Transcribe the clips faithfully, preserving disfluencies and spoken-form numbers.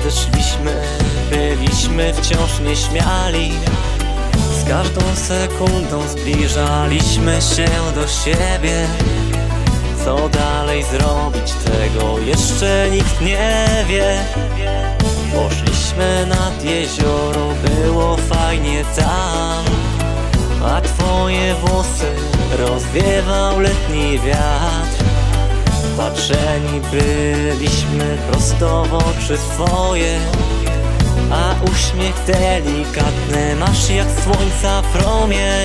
nadeszliśmy, byliśmy wciąż nieśmiali. Z każdą sekundą zbliżaliśmy się do siebie. Co dalej zrobić, tego jeszcze nikt nie wie. Poszliśmy nad jezioro, było fajnie tam, a twoje włosy rozwiewał letni wiatr. Patrzeni byliśmy prosto w oczy swoje, a uśmiech delikatny masz jak słońca promień.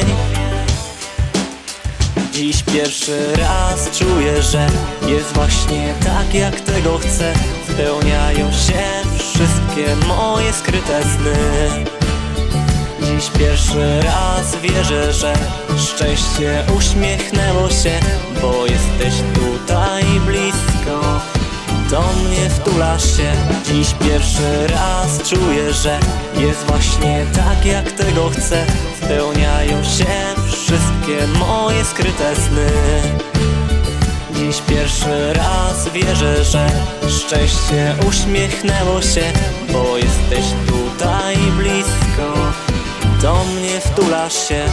Dziś pierwszy raz czuję, że jest właśnie tak, jak tego chcę. Spełniają się wszystkie moje skryte sny. Dziś pierwszy raz wierzę, że szczęście uśmiechnęło się, bo jesteś tutaj blisko, do mnie wtulasz się. Dziś pierwszy raz czuję, że jest właśnie tak, jak tego chcę. Spełniają się wszystkie moje skryte sny. Dziś pierwszy raz wierzę, że szczęście uśmiechnęło się, bo jesteś tutaj blisko, do mnie wtulasz się.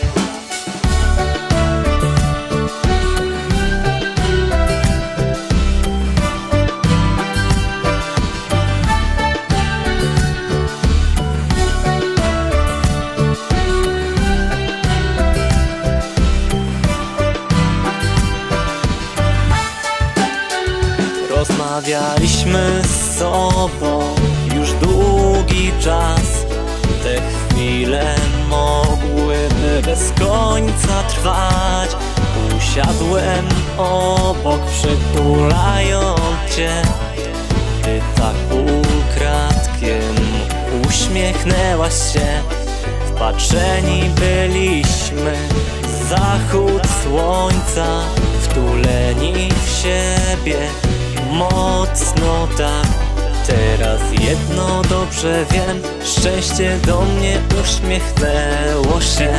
Rozmawialiśmy z sobą już długi czas. Te chwile mogłyby bez końca trwać. Usiadłem obok, przytulając cię. Ty tak ukradkiem uśmiechnęłaś się. Wpatrzeni byliśmy w zachód słońca, wtuleni w siebie mocno tak. Teraz jedno dobrze wiem, szczęście do mnie uśmiechnęło się.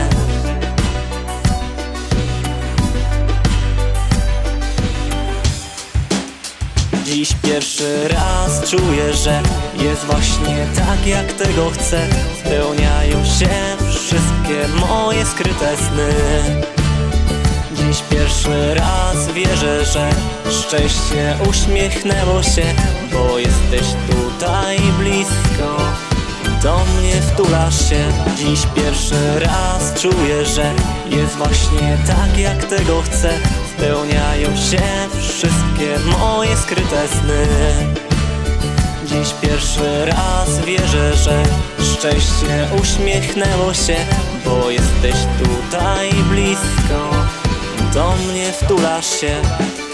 Dziś pierwszy raz czuję, że jest właśnie tak, jak tego chcę. Spełniają się wszystkie moje skryte sny. Dziś pierwszy raz wierzę, że szczęście uśmiechnęło się, bo jesteś tutaj blisko, do mnie wtulasz się. Dziś pierwszy raz czuję, że jest właśnie tak, jak tego chcę. Spełniają się wszystkie moje skryte sny. Dziś pierwszy raz wierzę, że szczęście uśmiechnęło się, bo jesteś tutaj blisko, do mnie wtulasz się.